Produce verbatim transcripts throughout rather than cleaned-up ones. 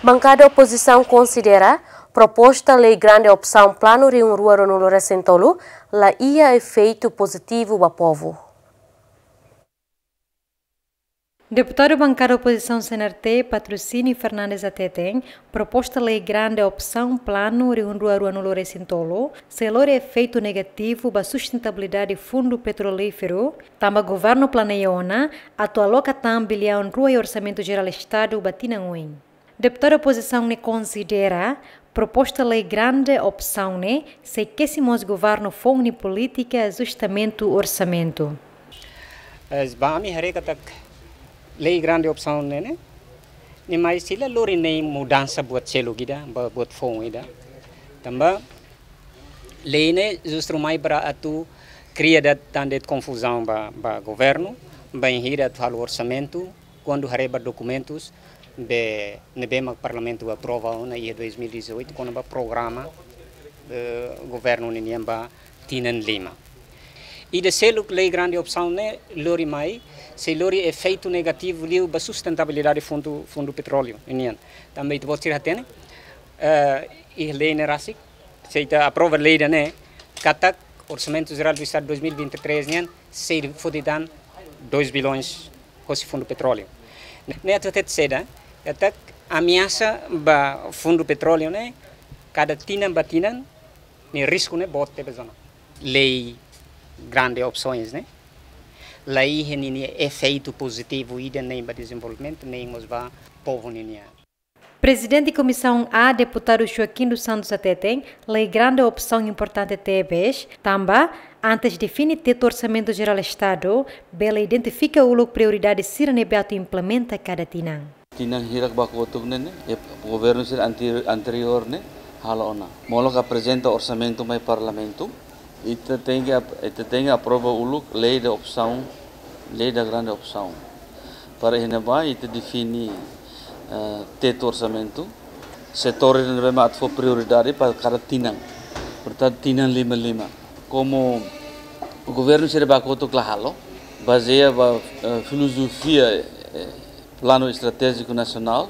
Bancada oposição considera proposta lei grande opção plano de um rua no Lorecentolo la ia efeito positivo para o povo. Deputado bancada oposição C N R T, Patrocínio Fernandes Atetém, proposta lei grande opção plano de um rua no Lorecentolo, se lor efeito negativo para a sustentabilidade do fundo petrolífero, também o governo planeia atualoca tam bilhão rua e orçamento geral do Estado batina uim. Deputado oposição ne considera proposta lei grande opção ne se quesimos governo fonte política ajustamento orçamento. As bami hareka tak lei grande opção né ni mais sila lori nem mudança buat selo gida buat fonte ida também lei ne justru mai para atu cria da tanda confusão ba ba governo bem hira atual orçamento quando hareba documentos be nebema parlamento aprova na ia dois mil e dezoito quando ba programa uh, governo ni ba tinan lima e de selo lei grande opção né lori mai se lori efeito negativo liu ba sustentabilidade fundo fundo petróleo inian também tu botir hatene uh, e lei ne rasik se ita aprova lei né katak orçamento geral do estado dois mil e vinte e três nian se fodidan dois bilhões com fundo petróleo né até seda até ameaça ba fundo petróleo né cada tinan batinan ni risco né bote bezona lei grande opções né lei henini efeito positivo ida nem ba desenvolvimento nem mos ba povo ninia. Presidente da Comissão A, deputado Joaquim dos Santos Atetém, lei grande opção importante T B S, também, antes de definir o orçamento geral do Estado, bela identifica o prioridade se nebeato implementa cada tinang. Tinang hirak bakotok ne, o governo anterior ne, halona. Molok apresenta orçamento mai parlamento, e tem que e tem aprova o lei da opção, lei da grande opção. Para renovar e definir Uh, teto orçamento, setor yang memang for prioridade para cada tinang, portanto tinang lima lima. Como o governo se rebacotou claro, baseia a uh, filosofia, eh, plano estratégico nacional,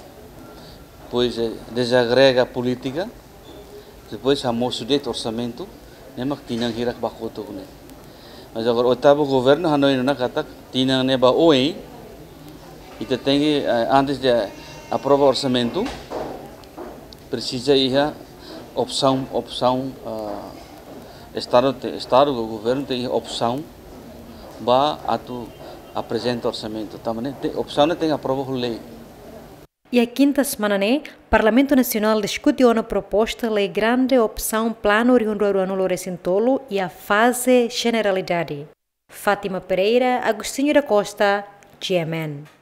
pois eh, desagrega a política, depois chamou-se de orçamento, nem tinang hirak bacotou né. Mas agora o oitavo governo Hanoi não kata tinang neba oi, e tem que uh, antes de aprova orçamento precisa ir a opção opção uh, estado estado o governo tem opção ba atu apresenta orçamento também tem opção tem aprova lei. E a quinta semana né Parlamento Nacional discute uma proposta lei grande opção plano de um no Lorecentolo e a fase generalidade. Fátima Pereira, Agostinho da Costa, G M N.